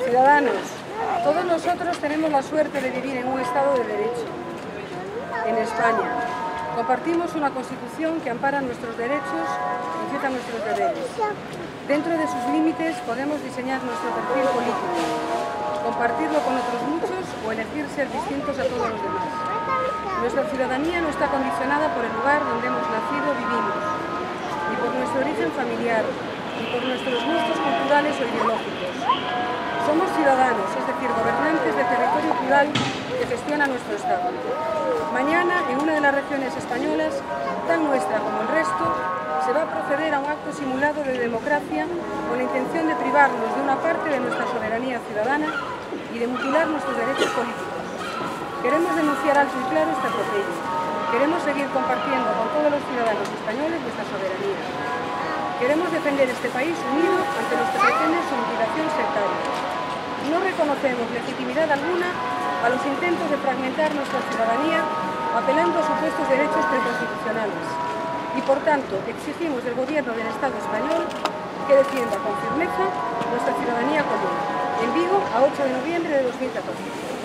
Ciudadanos, todos nosotros tenemos la suerte de vivir en un Estado de Derecho, en España. Compartimos una Constitución que ampara nuestros derechos y fija nuestros deberes. Dentro de sus límites podemos diseñar nuestro perfil político, compartirlo con otros muchos o elegir ser distintos a todos los demás. Nuestra ciudadanía no está condicionada por el lugar donde hemos nacido o vivimos, ni por nuestro origen familiar, ni por nuestros gustos culturales o ideológicos. Somos ciudadanos, es decir, gobernantes del territorio plural que gestiona nuestro Estado. Mañana, en una de las regiones españolas, tan nuestra como el resto, se va a proceder a un acto simulado de democracia con la intención de privarnos de una parte de nuestra soberanía ciudadana y de mutilar nuestros derechos políticos. Queremos denunciar alto y claro este atropello. Queremos seguir compartiendo con todos los ciudadanos españoles nuestra soberanía. Queremos defender este país unido ante los que pretenden su mutilación sectaria. No reconocemos legitimidad alguna a los intentos de fragmentar nuestra ciudadanía apelando a supuestos derechos preconstitucionales y, por tanto, exigimos del Gobierno del Estado español que defienda con firmeza nuestra ciudadanía común. En Vigo, a 8 de noviembre de 2014.